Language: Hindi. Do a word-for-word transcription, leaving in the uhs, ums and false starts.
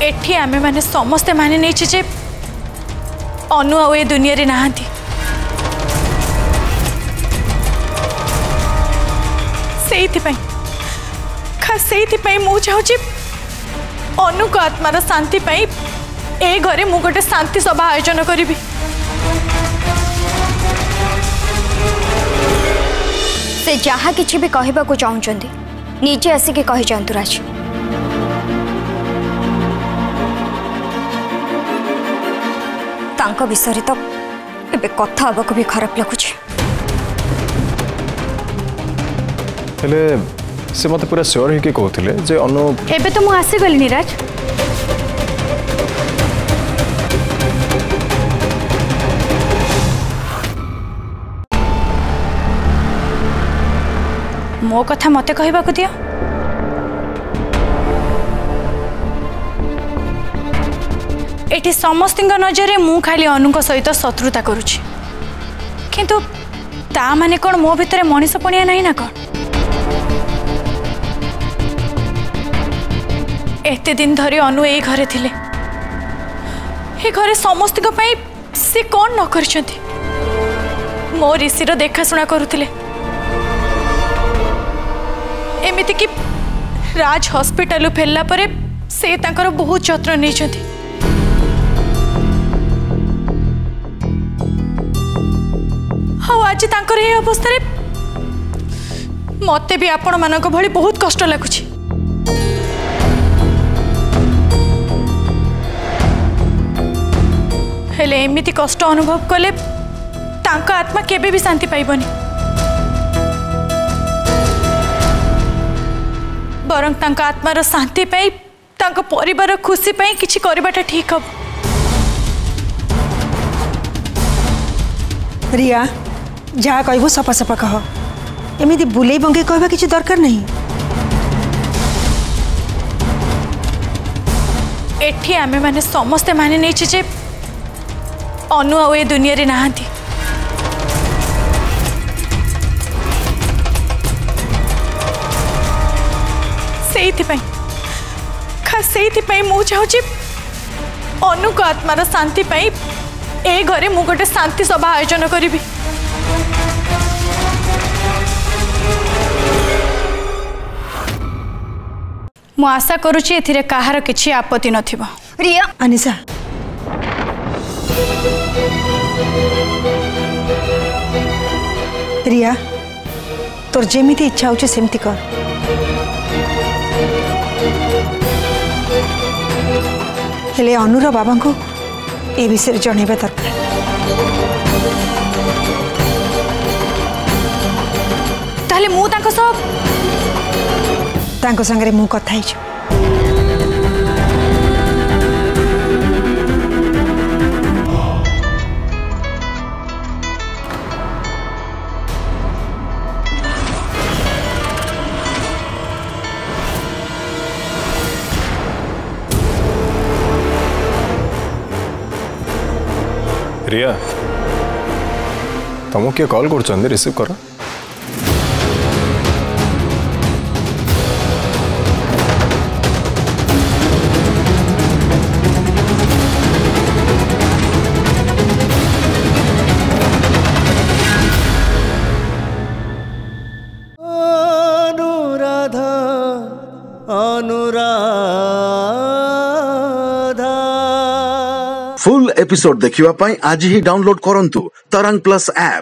एठी आमे माने समस्ते माने नहीं जे अनु आ ए दुनिया रे नाहंती। सेइथि पई खास सेइथि पई मु चाहूची अनु को आत्मार शांति पई ए घरे मु गोटे शांति सभा आयोजन करी। से जहा किछि भी कहबा को चाहउचंदी नीचे आसिक कहि जांतु राज। तांका विषय तो एबे कथा हबा को भी खराब लगुछ। हेले से मते पूरा श्योर हे के कहथिले जे अनु एबे तो मु आसी गली निराज। मो कथा मते कहबा को दियो। एठी समस्तिंग नजरे मु खाली अनु सहित शत्रुता करुछि किंतु ता माने कोन मो भितरे मनीष पणिया नहीं ना कोन। एते दिन धरी अनु ए घरे थिले ए घरे समस्तिंग पई से कोन न करछंती मो ऋषिर देखा सुना करुथिले। एमिति कि राज हॉस्पिटल फेरला परे से तांकर बहुत जत्न नहीं छथि। हाँ आज तांकर ए अवस्था रे मते भी आपण मानक भली बहुत कष्ट लागुछि। हेले एमिति कष्ट अनुभव कले तांका आत्मा केबे भी शांति पाइबनी। बरं तांका आत्मार शांति पाई तांका परिवार खुशी पाई किछि करबाटा ठीक हब। रिया जहाँ कहबो सफा सफा कह एमिति बुले बंगे कहबा किछि दरकार नहीं। एठी आमे माने समस्ते माने नहीं जे अनु आ ए दुनिया रे नाहंती। सेइथि पई खास सेइथि पई मु चाहूची अनु को आत्मार शांति पई ए घरे मु गोटे शांति सभा आयोजन करी। मु आशा करुची एथिरे काहार किछि आपत्ति नथिबो। रिया अनिशा रिया तोर जेमिति इच्छा होचे सेमति कर। हेले अनुर बाबा को ए विषय जनइबा दरकार। ताले मु तांको सब तांको संगे मु कथा हिच। रिया तुमको किए कॉल कर रिसीव कर। अनुराधा अनुराधा फुल एपिसोड देखिवा पाई आज ही डाउनलोड करंतु तरंग प्लस ऐप।